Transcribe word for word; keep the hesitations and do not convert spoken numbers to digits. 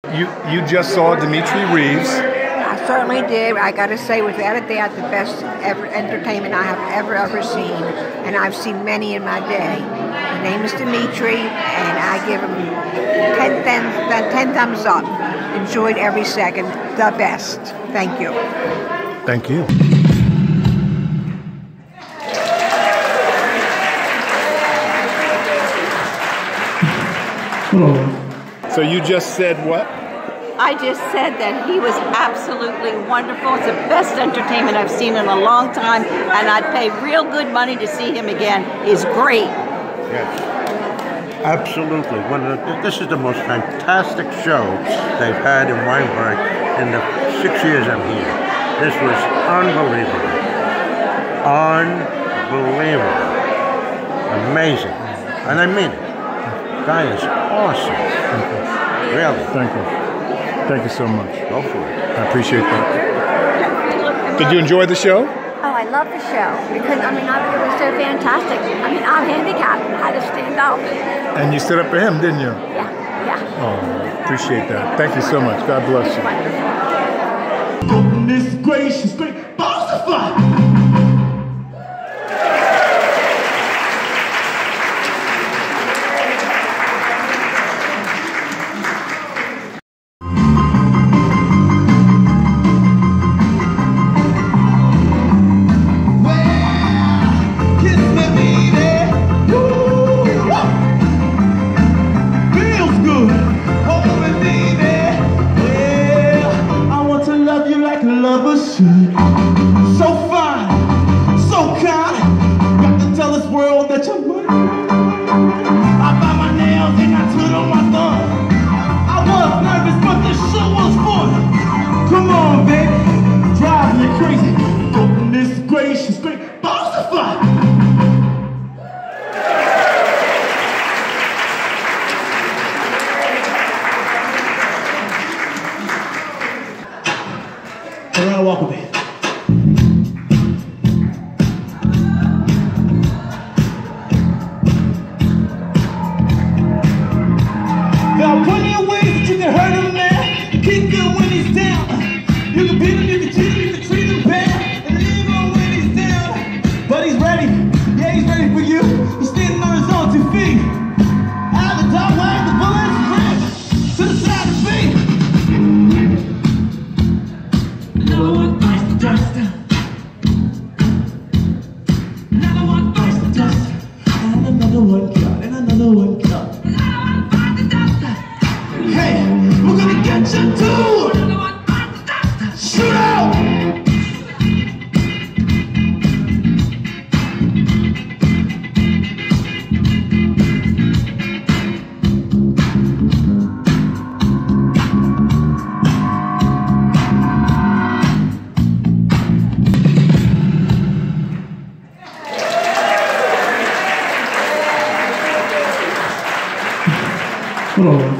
You you just saw Dimitri Reeves. I certainly did. I got to say, without a doubt, the best ever entertainment I have ever, ever seen. And I've seen many in my day. The name is Dimitri, and I give him ten, ten, ten thumbs up. Enjoyed every second. The best. Thank you. Thank you. Hello. So you just said what? I just said that he was absolutely wonderful. It's the best entertainment I've seen in a long time, and I'd pay real good money to see him again. He's great. Yes, absolutely. One of the, this is the most fantastic show they've had in Weinberg in the six years I'm here. This was unbelievable. Unbelievable. Amazing. And I mean it. Guy is awesome. Really. Thank you. Thank you so much. Go for it. I appreciate that. Did you enjoy the show? Oh, I love the show because, I mean, I, it was so fantastic. I mean, I'm handicapped and I had to stand up. And you stood up for him, didn't you? Yeah, yeah. Oh, appreciate that. Thank you so much. God bless you. Goodness gracious, great balls of fire. So fine, so kind, got to tell this world that you're mine. I bite my nails and I twiddle my thumb. I was nervous, but this show was fun. Come on, baby, drive me crazy. Goodness gracious, great balls of fire. All right, welcome in. There are plenty of ways that you can hurt him, man. You keep good when he's down. You can beat him, you can cheat him, you can treat him bad, and leave him when he's down. But he's ready. Yeah, he's ready for you. He's standing on his own two feet. Out the top line, the bullets ran to the side of the feet. Another one bites the dust. Another one bites the dust. And another one cut, and another one cut. Hey, we're gonna get you too! Shoot out! Hold on.